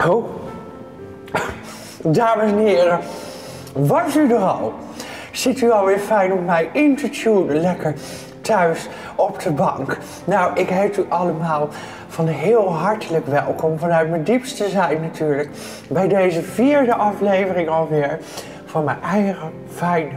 Oh, dames en heren, was u er al? Zit u alweer fijn om mij in te tunen, lekker thuis op de bank? Nou, ik heet u allemaal van heel hartelijk welkom, vanuit mijn diepste zijn natuurlijk, bij deze 4e aflevering alweer van mijn eigen fijne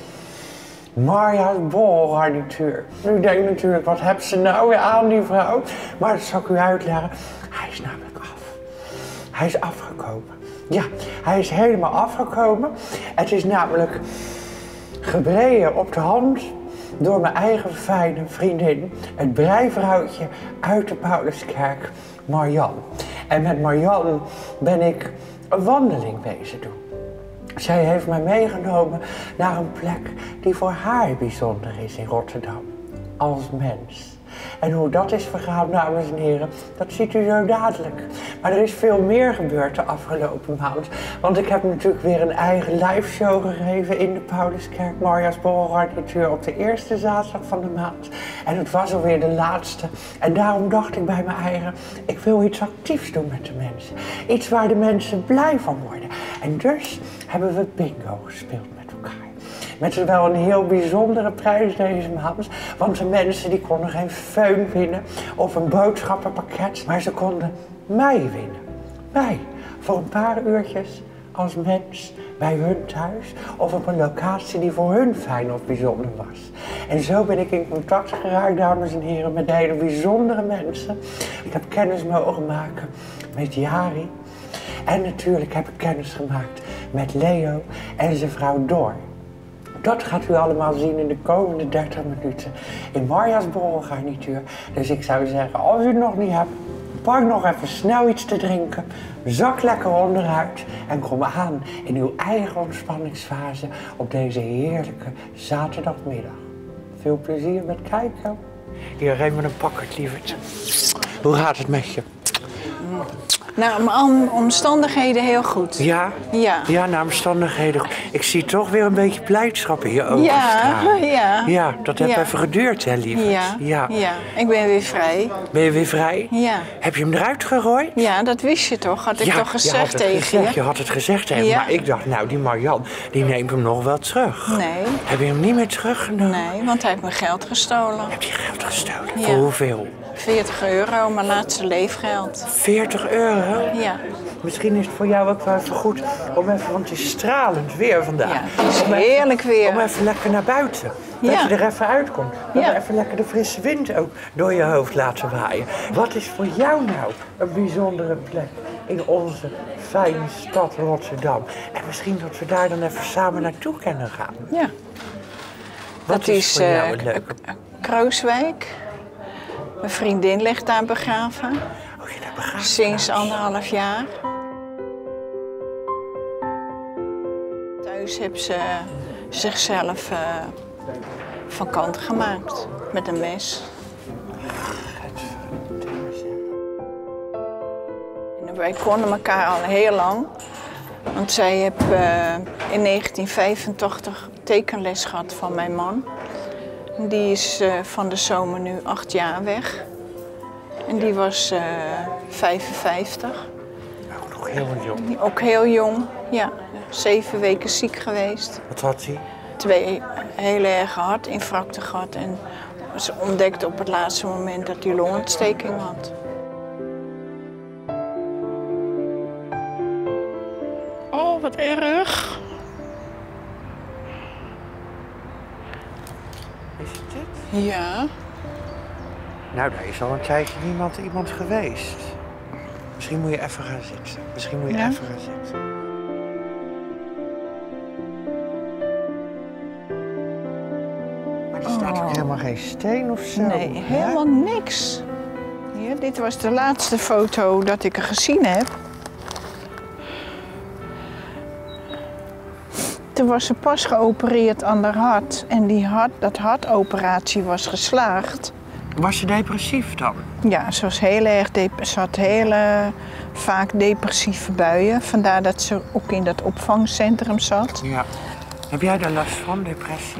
Marja's borrelgarnituur. U denkt natuurlijk, wat heeft ze nou weer aan, die vrouw? Maar dat zal ik u uitleggen. Hij is namelijk af. Hij is afgekomen. Ja, hij is helemaal afgekomen. Het is namelijk gebreien op de hand door mijn eigen fijne vriendin, het breivrouwtje uit de Pauluskerk, Marjan. En met Marjan ben ik een wandeling bezig doen. Zij heeft mij meegenomen naar een plek die voor haar bijzonder is in Rotterdam, als mens. En hoe dat is vergaan, dames en heren, dat ziet u zo dadelijk. Maar er is veel meer gebeurd de afgelopen maand. Want ik heb natuurlijk weer een eigen live show gegeven in de Pauluskerk, Marja's borrelgarnituur, op de eerste zaterdag van de maand. En het was alweer de laatste. En daarom dacht ik bij mijn eigen, ik wil iets actiefs doen met de mensen. Iets waar de mensen blij van worden. En dus hebben we bingo gespeeld met elkaar. Met wel een heel bijzondere prijs deze maand. Want de mensen die konden geen föhn winnen of een boodschappenpakket. Maar ze konden mij winnen. Mij. Voor een paar uurtjes als mens bij hun thuis. Of op een locatie die voor hun fijn of bijzonder was. En zo ben ik in contact geraakt, dames en heren, met hele bijzondere mensen. Ik heb kennis mogen maken met Jari. En natuurlijk heb ik kennis gemaakt met Leo en zijn vrouw Dor. Dat gaat u allemaal zien in de komende 30 minuten in Marja's borrelgarnituur. Dus ik zou zeggen, als u het nog niet hebt, pak nog even snel iets te drinken, zak lekker onderuit en kom aan in uw eigen ontspanningsfase op deze heerlijke zaterdagmiddag. Veel plezier met kijken. Hier, geef me een pakkert, lieverd. Hoe gaat het met je? Nou, mijn omstandigheden heel goed. Ja? Ja. Ja, naar omstandigheden. Ik zie toch weer een beetje blijdschap in je ogen Ja, ja. Ja, dat heeft Ja. even geduurd, hè, lieverd? Ja. Ik ben weer vrij. Ben je weer vrij? Ja. Heb je hem eruit gegooid? Ja, dat wist je toch? Had ik toch gezegd tegen je? Je had het gezegd tegen me. Ja. Maar ik dacht, nou, die Marjan, die neemt hem nog wel terug. Nee. Heb je hem niet meer teruggenomen? Nee, want hij heeft mijn geld gestolen. Heb je geld gestolen? Ja. Voor hoeveel? 40 euro, mijn laatste leefgeld. 40 euro? Ja. Misschien is het voor jou ook wel even goed om even, want het is stralend weer vandaag. Ja, het is Om heerlijk weer. Om even lekker naar buiten. Dat Ja. je er even uitkomt. Dat Ja. we even lekker de frisse wind ook door je hoofd laten waaien. Wat is voor jou nou een bijzondere plek in onze fijne stad Rotterdam? En misschien dat we daar dan even samen naartoe kunnen gaan. Ja. Wat Dat is voor jou een leuke... Krooswijk. Mijn vriendin ligt daar begraven. Oh, je daar begraven? Sinds 1,5 jaar. Thuis heeft ze zichzelf van kant gemaakt met een mes. En wij konden elkaar al heel lang. Want zij heeft in 1985 tekenles gehad van mijn man. Die is van de zomer nu 8 jaar weg. En die was 55. Ook nog heel jong. Ook heel jong, ja. 7 weken ziek geweest. Wat had hij? 2 hele erge hartinfarcten gehad. En ze ontdekte op het laatste moment dat hij longontsteking had. Oh, wat erg. Is het dit? Ja. Nou, daar is al een tijdje iemand geweest. Misschien moet je even gaan zitten. Misschien moet je Ja? even gaan zitten. Maar er staat ook helemaal geen steen of zo. Nee, helemaal niks. Hier, dit was de laatste foto dat ik er gezien heb. Toen was ze pas geopereerd aan haar hart. En dat hartoperatie was geslaagd. Was je depressief dan? Ja, ze was heel erg ze had hele vaak depressieve buien. Vandaar dat ze ook in dat opvangcentrum zat. Ja. Heb jij daar last van, depressie?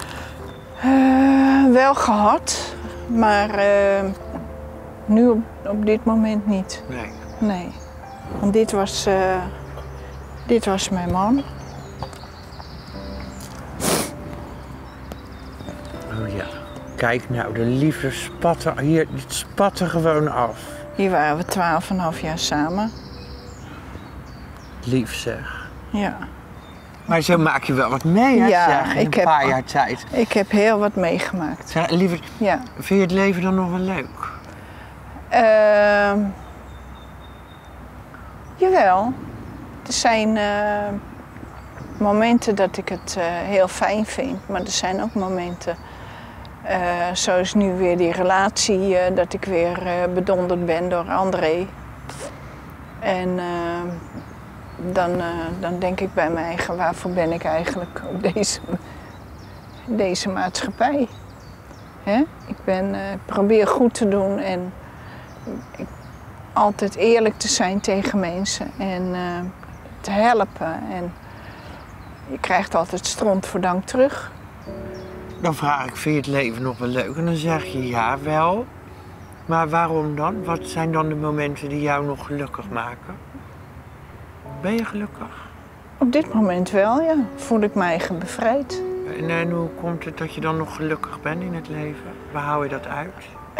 Wel gehad, maar nu op dit moment niet. Nee. Nee. Want dit was mijn man. Oh ja. Kijk nou, de liefde spatte hier, het spatte gewoon af. Hier waren we 12,5 jaar samen. Lief zeg. Ja. Maar zo maak je wel wat mee, hè, Ja, zeg, in een paar jaar tijd. Ik heb heel wat meegemaakt. Zeg, lieverd, Ja. vind je het leven dan nog wel leuk? Jawel. Er zijn momenten dat ik het heel fijn vind, maar er zijn ook momenten, zoals nu weer die relatie, dat ik weer bedonderd ben door André. En dan denk ik bij mij eigen, waarvoor ben ik eigenlijk op deze maatschappij? Hè? Ik probeer goed te doen en altijd eerlijk te zijn tegen mensen en te helpen. En je krijgt altijd stront voor dank terug. Dan vraag ik, vind je het leven nog wel leuk? En dan zeg je ja, wel. Maar waarom dan? Wat zijn dan de momenten die jou nog gelukkig maken? Ben je gelukkig? Op dit moment wel, ja. Voel ik me eigen bevrijd. En hoe komt het dat je dan nog gelukkig bent in het leven? Waar hou je dat uit?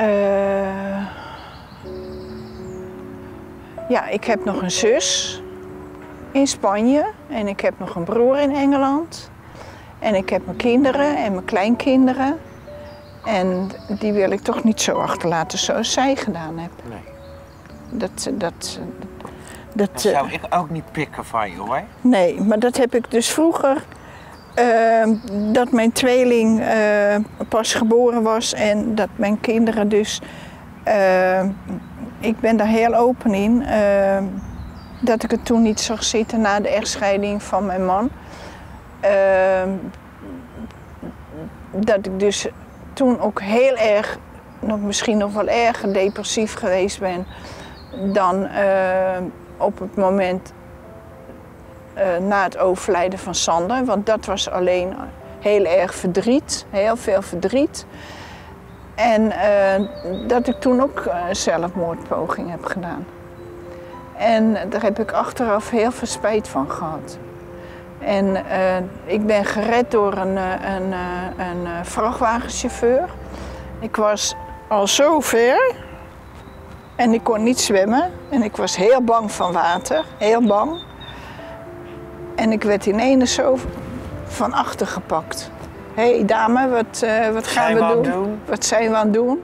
Ja, ik heb nog een zus in Spanje en ik heb nog een broer in Engeland. En ik heb mijn kinderen en mijn kleinkinderen. En die wil ik toch niet zo achterlaten zoals zij gedaan heeft. Nee. Dat zou ik ook niet pikken van je, hoor. Nee, maar dat heb ik dus vroeger, dat mijn tweeling pas geboren was en dat mijn kinderen dus, ik ben daar heel open in, dat ik het toen niet zag zitten na de echtscheiding van mijn man. Dat ik dus toen ook heel erg, misschien nog wel erger depressief geweest ben dan op het moment na het overlijden van Sander. Want dat was alleen heel erg verdriet, heel veel verdriet. En dat ik toen ook zelfmoordpoging heb gedaan. En daar heb ik achteraf heel veel spijt van gehad. En ik ben gered door een vrachtwagenchauffeur. Ik was al zo ver en ik kon niet zwemmen. En ik was heel bang van water, heel bang. En ik werd ineens zo van achter gepakt. Hé dame, wat gaan we doen? Wat zijn we aan het doen?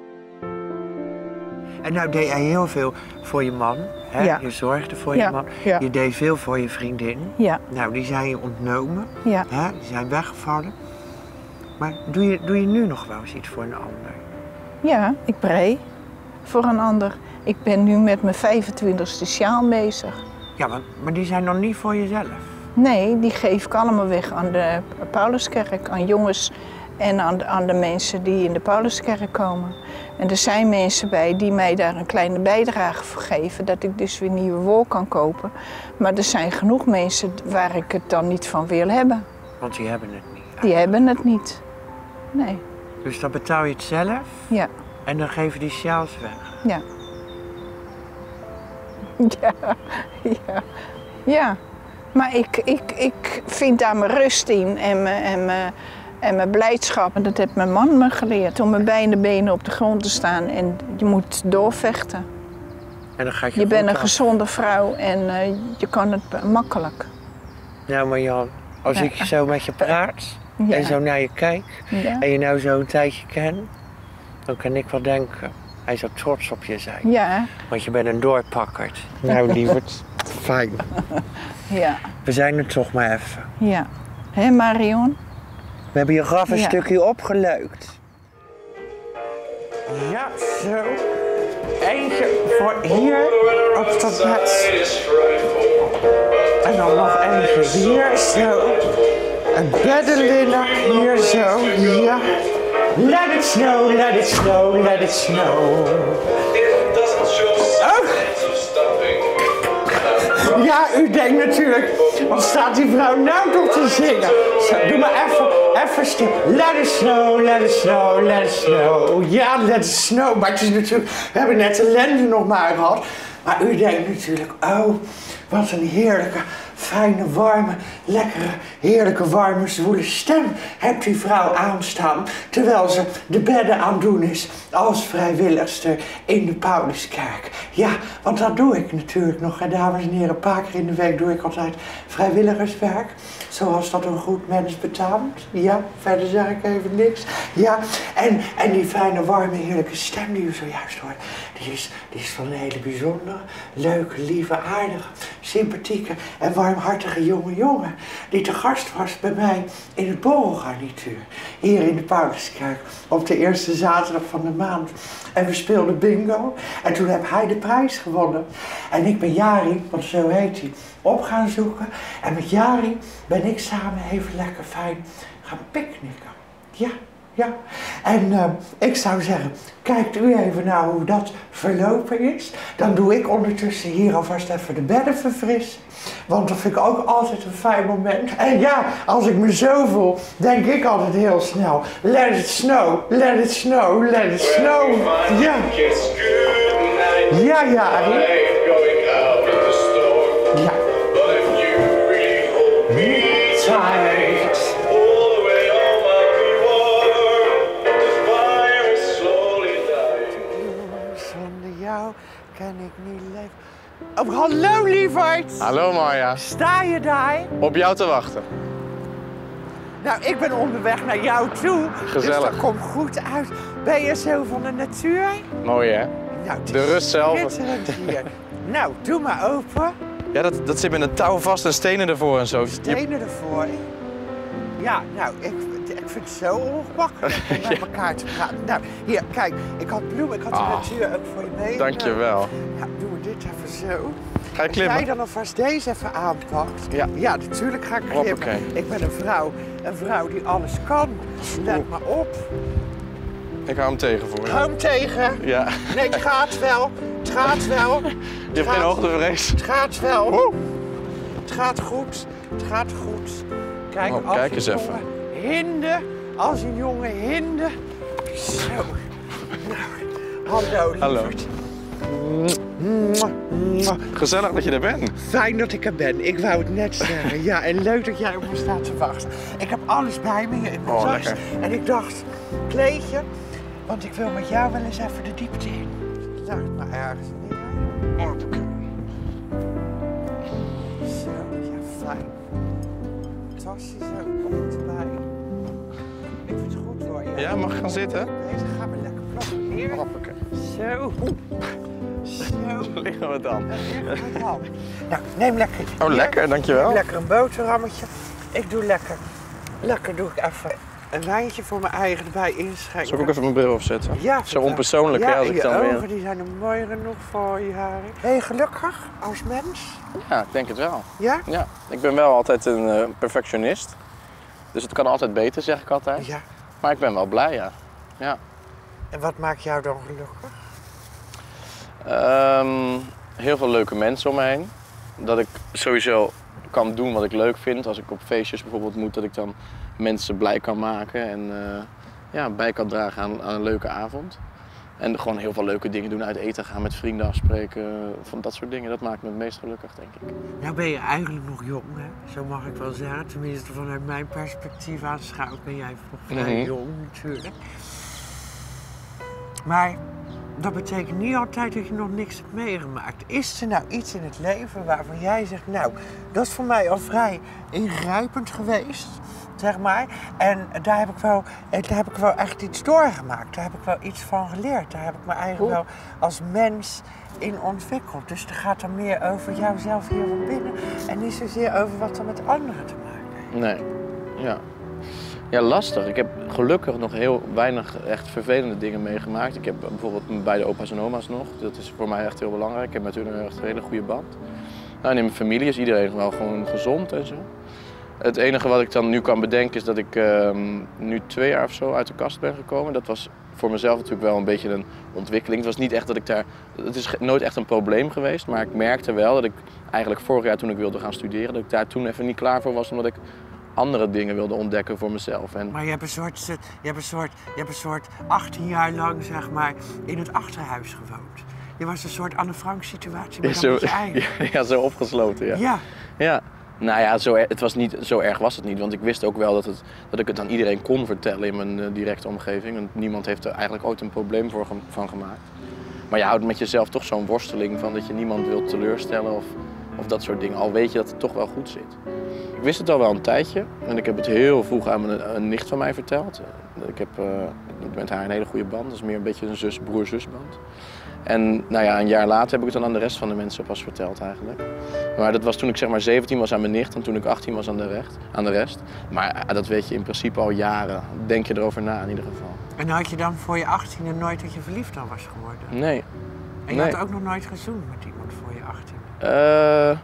En nou deed jij heel veel voor je man. Hè? Ja. Je zorgde voor je man. Ja. Je deed veel voor je vriendin. Ja. Nou, die zijn je ontnomen. Ja. Hè? Die zijn weggevallen. Maar doe je nu nog wel eens iets voor een ander? Ja, ik brei voor een ander. Ik ben nu met mijn 25e sjaal bezig. Ja, maar die zijn dan niet voor jezelf? Nee, die geef ik allemaal weg aan de Pauluskerk, aan jongens en aan de mensen die in de Pauluskerk komen. En er zijn mensen bij die mij daar een kleine bijdrage voor geven, dat ik dus weer nieuwe wol kan kopen. Maar er zijn genoeg mensen waar ik het dan niet van wil hebben. Want die hebben het niet. Die hebben het niet. Nee. Dus dan betaal je het zelf? Ja. En dan geven die sjaals weg? Ja. Ja. Ja. Maar ik vind daar mijn rust in en mijn blijdschap. En dat heeft mijn man me geleerd. Om met beide benen op de grond te staan en je moet doorvechten. En dan gaat je bent een af. gezonde vrouw en je kan het makkelijk. Nou Marjan, als ik zo met je praat en zo naar je kijk en je nou zo een tijdje kent, dan kan ik wel denken, hij zou trots op je zijn. Ja. Want je bent een doorpakkerd. Nou lieverd, fijn. Ja. We zijn er toch maar even. Ja. Hé Marion? We hebben je graf een stukje opgeleukt. Ja, zo. Eentje voor hier op dat bed. En dan nog eentje hier, zo. Een beddenlinnen hier zo, ja. Let it snow, let it snow, let it snow. Oh. Ja, u denkt natuurlijk, wat staat die vrouw nou toch te zingen? Zo, doe maar even stil. Let it snow, let it snow, let it snow. Ja, let it snow. Maar het is natuurlijk, we hebben net de lente nog maar gehad. Maar u denkt natuurlijk, oh, wat een heerlijke, fijne, warme, lekkere, heerlijke, warme, zwoele stem hebt die vrouw aanstaan, terwijl ze de bedden aan het doen is als vrijwilligster in de Pauluskerk. Ja, want dat doe ik natuurlijk nog, hè, dames en heren. Een paar keer in de week doe ik altijd vrijwilligerswerk, zoals dat een goed mens betaamt. Ja, verder zeg ik even niks. Ja, en die fijne, warme, heerlijke stem die u zojuist hoort, die is van een hele bijzondere, leuke, lieve, aardige, sympathieke en warmhartige jonge jongen die te gast was bij mij in het borrelgarnituur hier in de Pauluskerk op de eerste zaterdag van de maand. En we speelden bingo en toen heb hij de prijs gewonnen. En ik ben Jari, want zo heet hij, op gaan zoeken. En met Jari ben ik samen even lekker fijn gaan picknicken. Ja. Ja, en ik zou zeggen, kijkt u even naar hoe dat verlopen is. Dan doe ik ondertussen hier alvast even de bedden verfrissen. Want dat vind ik ook altijd een fijn moment. En ja, als ik me zo voel, denk ik altijd heel snel. Let it snow, let it snow, let it snow. Ja. Ja, Jari. Ja. Tight. Zonder jou kan ik niet leven. Oh, hallo lieverd! Hallo Marja. Sta je daar? Op jou te wachten. Nou, ik ben onderweg naar jou toe. Gezellig. Dus dat komt goed uit. Ben je zo van de natuur? Mooi hè? Nou, het De is rust zelf. schitterend hier. Nou, doe maar open. Ja, dat zit met een touw vast en stenen ervoor en zo. Stenen ervoor. Ja, nou, ik vind het zo ongemakkelijk om met elkaar te praten. Nou, hier, kijk, ik had bloemen, ik had de natuur ook voor je mee. Dankjewel. Nou, doen we dit even zo. Ga je Als jij klimmen? dan alvast deze even aanpakt. Ja. Ja, natuurlijk ga ik klimmen. Hoppakee. Ik ben een vrouw die alles kan. Let maar op. Ik hou hem tegen voor je. Hou hem tegen. Ja. Nee, het gaat wel. Het gaat wel. Je hebt geen hoogtevrees. Het gaat wel. Het gaat goed. Het gaat goed. Kijk, Oh, als kijk een eens jongen even. hinde. Als een jongen hinde. Zo. Nou, hallo lieverd. Gezellig dat je er bent. Fijn dat ik er ben. Ik wou het net zeggen. Ja, en leuk dat jij op me staat te wachten. Ik heb alles bij me hier in mijn tas. lekker. En ik dacht, kleedje, want ik wil met jou wel eens even de diepte in. Laat het maar ergens neer. Hoppakee. Zo, ja, fijn. Fantastisch, ook komt erbij. Ik vind het goed hoor. Ja, mag ik gaan zitten? Deze gaan we lekker plakken neer. Hoppakee. Zo. Zo. Liggen we dan. Nou, neem lekker. Oh, lekker, dankjewel. Neem lekker een boterhammetje. Ik doe lekker doe ik even een wijntje voor mijn eigen erbij inschenken. Zal ik ook even mijn bril opzetten? Ja, Zo onpersoonlijk, ja, hè, als en ik je dan ogen weer... die zijn er mooi genoeg voor je, Harry. Ben je gelukkig als mens? Ja, ik denk het wel. Ja? Ja, ik ben wel altijd een perfectionist. Dus het kan altijd beter, zeg ik altijd. Ja. Maar ik ben wel blij, ja. Ja. En wat maakt jou dan gelukkig? Heel veel leuke mensen om me heen. Dat ik sowieso kan doen wat ik leuk vind. Als ik op feestjes bijvoorbeeld moet, dat ik dan mensen blij kan maken en ja, bij kan dragen aan een leuke avond. En gewoon heel veel leuke dingen doen, uit eten gaan, met vrienden afspreken, van dat soort dingen. Dat maakt me het meest gelukkig, denk ik. Nou ben je eigenlijk nog jong, hè? Zo mag ik wel zeggen. Tenminste vanuit mijn perspectief aanschouwd ben jij nog vrij jong natuurlijk. Maar dat betekent niet altijd dat je nog niks hebt meegemaakt. Is er nou iets in het leven waarvan jij zegt, nou, dat is voor mij al vrij ingrijpend geweest, zeg maar. En daar heb ik wel echt iets doorgemaakt. Daar heb ik wel iets van geleerd. Daar heb ik me eigenlijk wel als mens in ontwikkeld. Dus het gaat dan meer over jouzelf hier van binnen en niet zozeer over wat er met anderen te maken heeft. Nee, ja. Ja, lastig. Ik heb gelukkig nog heel weinig echt vervelende dingen meegemaakt. Ik heb bijvoorbeeld mijn beide opa's en oma's nog. Dat is voor mij echt heel belangrijk. Ik heb met hun echt een hele goede band. Nou, en in mijn familie is iedereen wel gewoon gezond en zo. Het enige wat ik dan nu kan bedenken is dat ik nu 2 jaar of zo uit de kast ben gekomen. Dat was voor mezelf natuurlijk wel een beetje een ontwikkeling. Het was niet echt dat ik daar... Het is nooit echt een probleem geweest, maar ik merkte wel dat ik eigenlijk vorig jaar toen ik wilde gaan studeren, dat ik daar toen even niet klaar voor was, omdat ik andere dingen wilde ontdekken voor mezelf. En... Maar je hebt een soort 18 jaar lang, zeg maar, in het achterhuis gewoond. Je was een soort Anne Frank situatie, maar dan met je eigen. Ja, zo opgesloten, ja. Ja. Ja. Nou ja, zo erg was het niet, want ik wist ook wel dat ik het aan iedereen kon vertellen in mijn directe omgeving. En niemand heeft er eigenlijk ooit een probleem van gemaakt. Maar je houdt met jezelf toch zo'n worsteling van dat je niemand wilt teleurstellen of dat soort dingen. Al weet je dat het toch wel goed zit. Ik wist het al wel een tijdje en ik heb het heel vroeg aan een nicht van mij verteld. Ik heb met haar een hele goede band, dat is meer een beetje een broer-zusband. En nou ja, een jaar later heb ik het dan aan de rest van de mensen pas verteld eigenlijk. Maar dat was toen ik zeg maar 17 was aan mijn nicht en toen ik 18 was aan de rest. Maar dat weet je in principe al jaren. Denk je erover na in ieder geval. En had je dan voor je 18e nooit dat je verliefd dan was geworden? Nee. En je Nee. had ook nog nooit gezoend met iemand voor je 18e?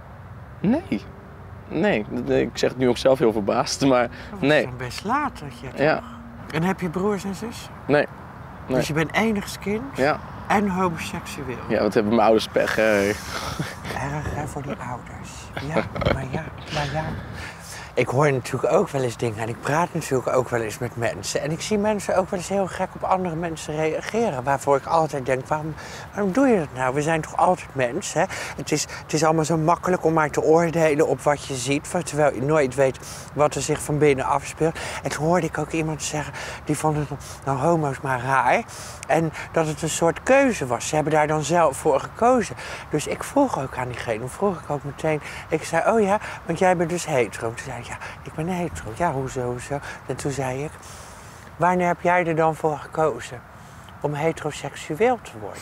Nee. Ik zeg het nu ook zelf heel verbaasd, maar Dat was nee. dan best laat dat je het Ja. toch? En heb je broers en zussen? Nee. Dus je bent enigszins Ja. en homoseksueel. Ja, wat hebben mijn ouders pech, hè. Erg hè, voor die ouders. Ja, maar ja. Ik hoor natuurlijk ook wel eens dingen en ik praat natuurlijk ook wel eens met mensen. En ik zie mensen ook wel eens heel gek op andere mensen reageren. Waarvoor ik altijd denk, waarom doe je dat nou? We zijn toch altijd mens, hè? Het is allemaal zo makkelijk om maar te oordelen op wat je ziet. Terwijl je nooit weet wat er zich van binnen afspeelt. En toen hoorde ik ook iemand zeggen, die vond het nou homo's maar raar. En dat het een soort keuze was. Ze hebben daar dan zelf voor gekozen. Dus ik vroeg ook aan diegene, meteen. Ik zei, oh ja, want jij bent dus hetero. Toen zei ik, ja, ik ben hetero. Ja, hoezo? En toen zei ik, wanneer heb jij er dan voor gekozen om heteroseksueel te worden?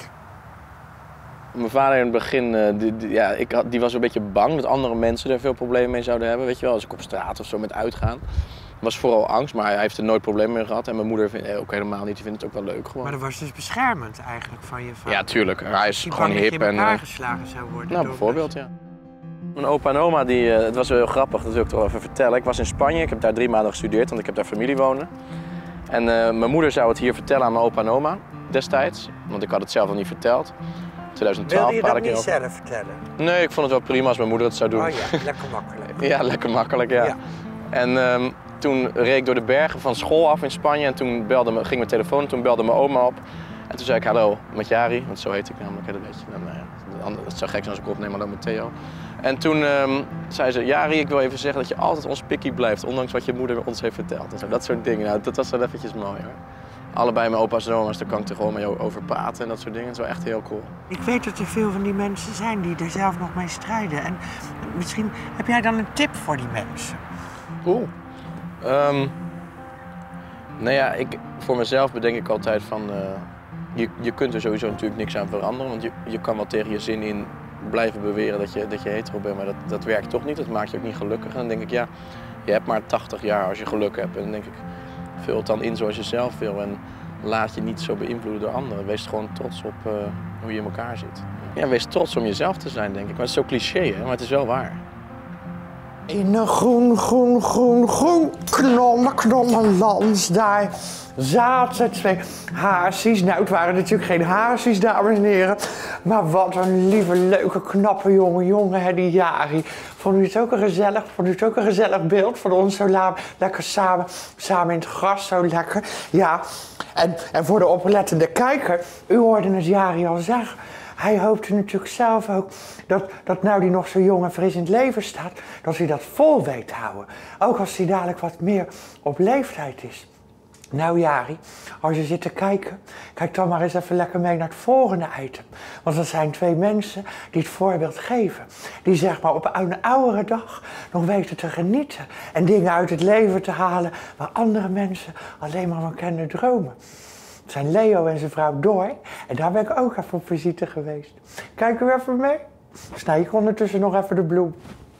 Mijn vader in het begin, die was een beetje bang dat andere mensen er veel problemen mee zouden hebben. Weet je wel, als ik op straat of zo met uitgaan. Was vooral angst, maar hij heeft er nooit problemen mee gehad. En mijn moeder vindt ook helemaal niet, die vindt het ook wel leuk gewoon. Maar dat was dus beschermend eigenlijk van je vader? Ja, tuurlijk. Hij is Die gewoon bang dat hip je in elkaar en... geslagen zou worden? Nou, bijvoorbeeld, ja. Mijn opa en oma, het was wel heel grappig, dat wil ik toch wel even vertellen. Ik was in Spanje, ik heb daar 3 maanden gestudeerd, want ik heb daar familie wonen. En mijn moeder zou het hier vertellen aan mijn opa en oma destijds, want ik had het zelf nog niet verteld. 2012 Wilde je dat praat ik niet hierover. zelf vertellen? Nee, ik vond het wel prima als mijn moeder het zou doen. Oh ja, lekker makkelijk. Ja, lekker makkelijk, ja. Ja. En toen reed ik door de bergen van school af in Spanje en toen ging mijn telefoon en toen belde mijn oma op. En toen zei ik hallo met Jari, want zo heet ik namelijk, dat weet je. Het zou gek zijn als ik opneem, hallo met Theo. En toen zei ze, Jari, ik wil even zeggen dat je altijd ons pikkie blijft, ondanks wat je moeder ons heeft verteld. En zo, dat soort dingen, nou, dat was wel eventjes mooi hoor. Allebei mijn opa's en oma's, daar kan ik er gewoon mee over praten en dat soort dingen. Dat is wel echt heel cool. Ik weet dat er veel van die mensen zijn die er zelf nog mee strijden. En misschien heb jij dan een tip voor die mensen? Cool. Nou ja, voor mezelf bedenk ik altijd van, je kunt er sowieso natuurlijk niks aan veranderen. Want je kan wel tegen je zin in blijven beweren dat je hetero bent, maar dat werkt toch niet. Dat maakt je ook niet gelukkig. En dan denk ik, ja, je hebt maar 80 jaar als je geluk hebt. En dan denk ik, vul het dan in zoals je zelf wil en laat je niet zo beïnvloeden door anderen. Wees gewoon trots op hoe je in elkaar zit. Ja, wees trots om jezelf te zijn, denk ik. Maar het is zo cliché, hè? Maar het is wel waar. In een groen knollenland, daar zaten 2 hazies. Nou, het waren natuurlijk geen hazies, dames en heren. Maar wat een lieve, leuke, knappe jongen, hè, die Jari. Vond u het ook een gezellig beeld van ons zo lekker samen in het gras, zo lekker. Ja, en voor de oplettende kijker, u hoorde het Jari al zeggen. Hij hoopte natuurlijk zelf ook dat nou die nog zo jong en fris in het leven staat, dat hij dat vol weet te houden. Ook als hij dadelijk wat meer op leeftijd is. Nou Jari, als je zit te kijken, kijk dan maar eens even lekker mee naar het volgende item. Want dat zijn 2 mensen die het voorbeeld geven. Die zeg maar op een oudere dag nog weten te genieten. En dingen uit het leven te halen waar andere mensen alleen maar van kunnen dromen. Het zijn Leo en zijn vrouw Door. En daar ben ik ook even op visite geweest. Kijk u even mee. Snij ik ondertussen nog even de bloem.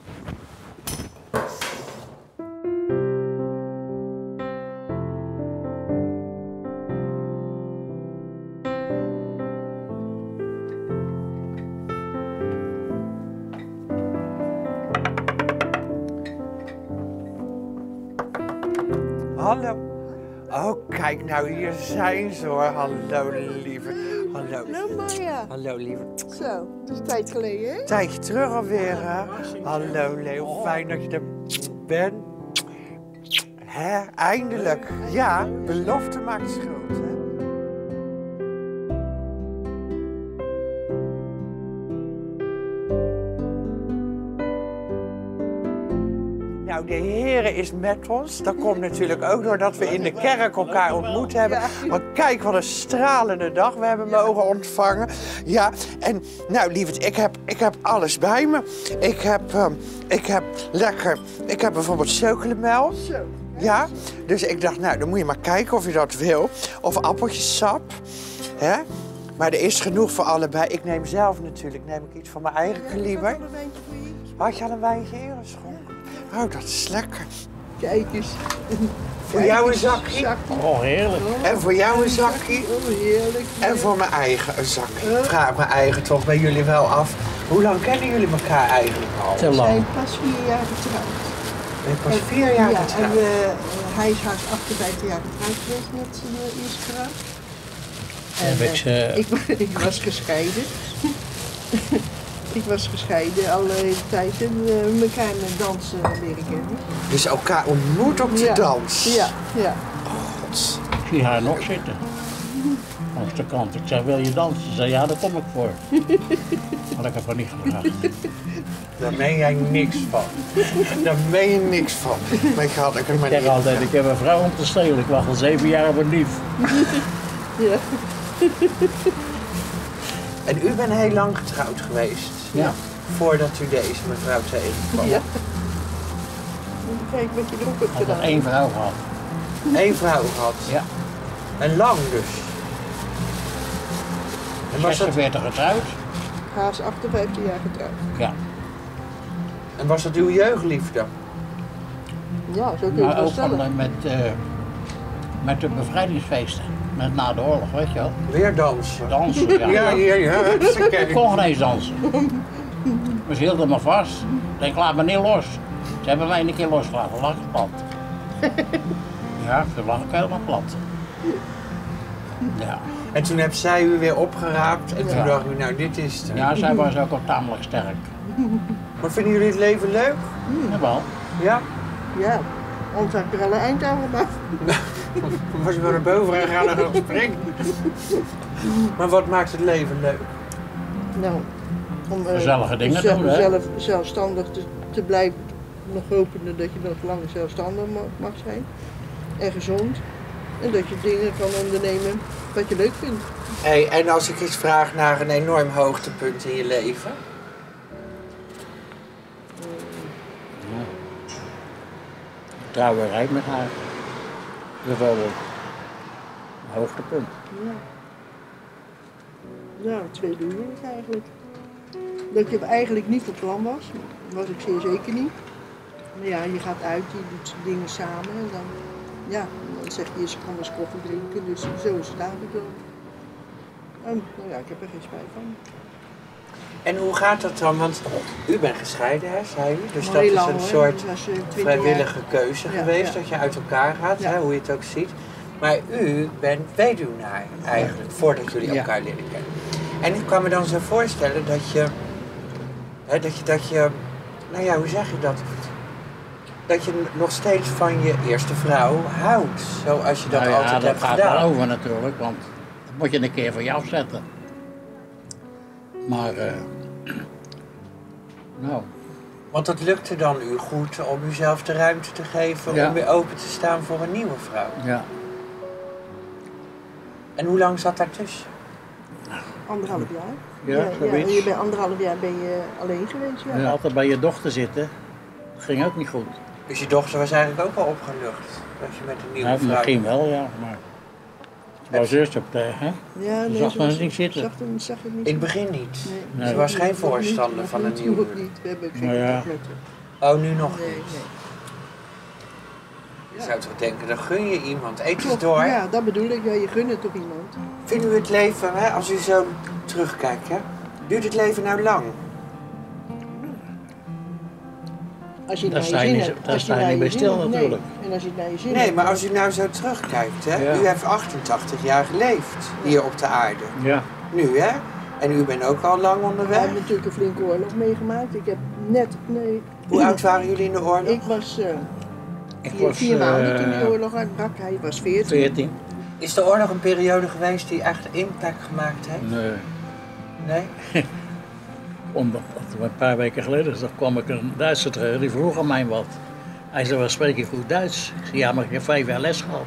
Hallo. Oh, kijk nou, hier zijn ze hoor. Hallo, lieve. Hallo. Hallo Marja. Hallo, lieve. Zo, het is een tijd geleden, hè? Tijdje terug alweer, hè? Hallo, Leo. Fijn dat je er bent. Hè, eindelijk. Ja, belofte maakt schuld, hè? Nou, de Heere is met ons. Dat komt natuurlijk ook doordat we in de kerk elkaar ontmoet hebben. Want kijk, wat een stralende dag we hebben mogen ontvangen. Ja, en nou lieverd, ik heb alles bij me. Ik heb bijvoorbeeld chocolamel. Ja, dus ik dacht, nou, dan moet je maar kijken of je dat wil. Of appeltjessap, hè. Maar er is genoeg voor allebei. Ik neem zelf natuurlijk iets van mijn eigen kaliber. Had je al een wijntje ingeschonken? Oh, dat is lekker. Kijk eens. Voor jou een zakje. Oh, heerlijk. En voor jou een zakje. Oh, heerlijk. En voor mijn eigen een zakje. Ik vraag mijn eigen toch bij jullie wel af. Hoe lang kennen jullie elkaar eigenlijk al? Te We lang. zijn pas 4 jaar getrouwd. Ben je pas 4 jaar Ja, getrouwd? en hij is haast 58 jaar getrouwd geweest met zijn eerste vrouw. En, ik was gescheiden. Ik was gescheiden alle tijd en elkaar met dansen leren kennen. Dus elkaar ontmoet op de dans? Ja, ja. God. Ik zie haar nog zitten. Langs de kant. Ik zei, wil je dansen? Ze zei, ja, daar kom ik voor. Had ik ervan niet gevraagd. Daar meen jij niks van. Daar meen je niks van. Maar ik had er maar Ik zeg niet. altijd, ik heb een vrouw om te stelen. Ik wacht al 7 jaar op een lief. Ja. En u bent heel lang getrouwd geweest? Ja. Voordat u deze mevrouw tegenkwam? Ja. Kijk wat je erop hebt Ik had nog gedaan. 1 vrouw gehad. Eén vrouw gehad? Ja. En lang dus? En was dat, 46 getrouwd. Haast 58 jaar getrouwd. Ja. en was dat uw jeugdliefde? Ja, zo kun je Maar het wel ook van, stellen. met de bevrijdingsfeesten. Met na de oorlog, weet je wel. Weer dansen? Dansen, ja. Ja, ze ken Ik ik. kon geen eens dansen. Maar ze hielden me vast. Ik denk, laat me niet los. Ze hebben mij een keer losgelaten, lag ik plat. Ja, toen lag ik helemaal plat. Ja. En toen heb zij u weer opgeraapt en toen Ja. dacht u, nou dit is het. Ja, zij was ook al tamelijk sterk. Maar vinden jullie het leven leuk? Jawel. Ja? Ja, ons had ik er al een eind aan gemaakt. Was u wel naar boven gegaan en gaan springen? Maar wat maakt het leven leuk? Nou, om Gezellige dingen doen, hè? zelfstandig te blijven, nog hopende dat je nog lang zelfstandig mag zijn. En gezond. En dat je dingen kan ondernemen wat je leuk vindt. Hey, en als ik eens vraag naar een enorm hoogtepunt in je leven? Trouwerij met haar. Bijvoorbeeld. Een hoogtepunt. Ja, het tweede huwelijk eigenlijk. Dat je eigenlijk niet van plan was. Dat was ik zeer zeker niet. Maar ja, je gaat uit, je doet dingen samen en dan, ja, dan zeg je eens, ik kan eens koffie drinken. Dus zo is het eigenlijk wel. En, nou ja, ik heb er geen spijt van. En hoe gaat dat dan? Want u bent gescheiden, hè, zei u? Dus Maar dat heel is lang, een hoor. soort Dat was, 20 vrijwillige jaar. keuze Ja, geweest, ja. dat je uit elkaar gaat, Ja. hè, hoe je het ook ziet. Maar u bent weduwnaar eigenlijk, voordat jullie Ja. elkaar leren kennen. En ik kan me dan zo voorstellen dat je, hè, dat je, nou ja, hoe zeg je dat? Dat je nog steeds van je eerste vrouw houdt, zoals je dat Nou ja, altijd dat hebt gaat gedaan. wel over natuurlijk, want dat moet je een keer van je afzetten. Maar, nou, Want dat lukte dan u goed om uzelf de ruimte te geven Ja. om weer open te staan voor een nieuwe vrouw. ja. En hoe lang zat daartussen? 1,5 jaar. Ja, zoiets. en je bent 1,5 jaar ben je alleen geweest, ja. Ja. Altijd bij je dochter zitten, dat ging ook niet goed. Dus je dochter was eigenlijk ook al opgelucht dat je met een nieuwe Ja, vrouw... misschien wel, ja, maar ze was eerst op de, hè? Ja, Ze zag ze me was- niet zitten. Zag het niet In het begin niet. Nee. Ze was geen Nog voorstander niet, van nog een niet, nieuwe. nog niet. We hebben ook geen Nou ja. contact met haar. Oh, nu nog Nee, niet. nee. Je zou toch denken, dan gun je iemand. Eet eens Klopt, door. ja, dat bedoel ik. Ja, je gunt het toch iemand. Vindt u het leven, hè, als u zo terugkijkt, hè? Duurt het leven nou lang? Als je het Daar naar je sta je zin niet- hebt. daar Als je sta je naar niet bij zin stil hebt, nee. natuurlijk. En als je het naar je zin Nee, hebt. maar als u nou zo terugkijkt, hè? Ja. U heeft 88 jaar geleefd hier op de aarde. Ja. Nu, hè? En u bent ook al lang We onderweg. hebben natuurlijk een flinke oorlog meegemaakt. Ik heb net, nee. Hoe oud waren jullie in de oorlog? Ik was Ik 4 maanden toen de oorlog uitbrak. Hij was 14. 14. Is de oorlog een periode geweest die echt impact gemaakt heeft? Nee. Nee? Omdat een paar weken geleden kwam ik een Duitser tegen, die vroeg aan mij wat. Hij zei, wel spreek je goed Duits? Ik zei, ja, maar ik heb 5 jaar les gehad.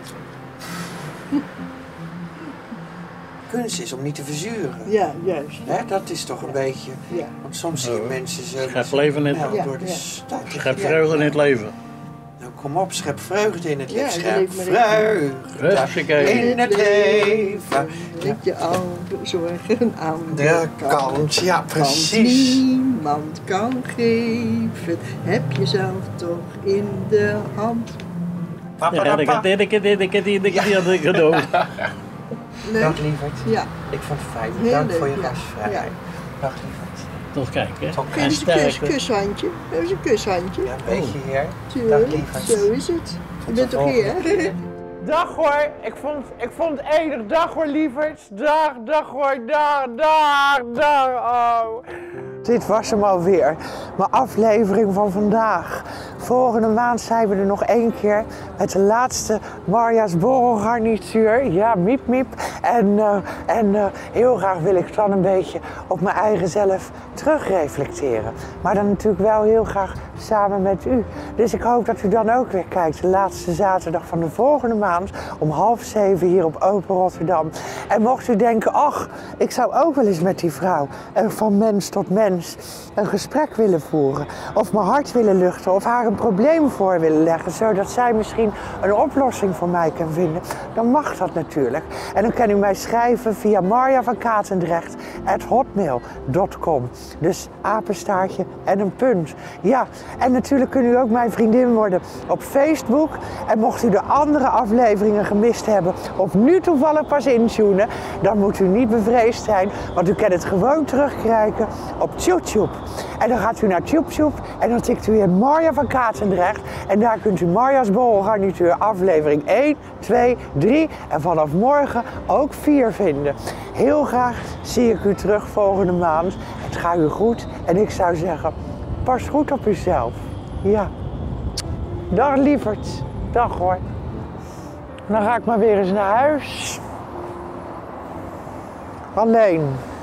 Kunst is om niet te verzuren. Ja, juist. Hè, dat is toch een beetje. Ja. Want soms zie je mensen zo. Schep leven in het melk door de Ja. stad. Schep vreugde in het leven. Nou, kom op, schep vreugde in het Ja, leven. dat Schep leeft maar vreugde Hupsakee. in het leven. Met je oude zorgen aan De kant, ja, precies. Niemand kan geven, heb je zelf toch in de hand. Papa, Ja, ik papa. had dit gedaan. Leuk? Dag lieverd. Ja, Ik vond het fijn. Heel Dank leuk, voor je ja. gastvrijheid. Dag lieverd. Toch kijken. Tot kun je En eens een sterkte. kushandje? Eens een kushandje. Ja, een beetje hier. Dag Tuurlijk, lieverd. zo is het. Je bent toch hier, hè? Dag hoor, ik vond het enig. Dag hoor lieverd. Dag hoor, dag. Oh. Dit was hem alweer, mijn aflevering van vandaag. Volgende maand zijn we er nog 1 keer met de laatste Marja's borrelgarnituur. Ja, miep miep. En heel graag wil ik dan een beetje op mijn eigen zelf terugreflecteren. Maar dan natuurlijk wel heel graag samen met u. Dus ik hoop dat u dan ook weer kijkt de laatste zaterdag van de volgende maand om 6:30 hier op Open Rotterdam. En mocht u denken, ach, ik zou ook wel eens met die vrouw van mens tot mens een gesprek willen voeren. Of mijn hart willen luchten of haar een probleem voor willen leggen, zodat zij misschien een oplossing voor mij kan vinden. Dan mag dat natuurlijk. En dan kan u mij schrijven via marjavankatendrecht@hotmail.com. Dus apenstaartje en een punt. Ja, en natuurlijk kunt u ook mijn vriendin worden op Facebook. En mocht u de andere afleveringen gemist hebben of nu toevallig pas intunen, dan moet u niet bevreesd zijn, want u kan het gewoon terugkijken op YouTube. En dan gaat u naar YouTube en dan tikt u in Marja van Katendrecht en daar kunt u Marja's borrelgarnituur aflevering 1, 2, 3 en vanaf morgen ook 4 vinden. Heel graag zie ik u terug volgende maand. Het gaat u goed en ik zou zeggen, pas goed op uzelf. Ja. Dag lieverd. Dag hoor. Dan ga ik maar weer eens naar huis. Alleen.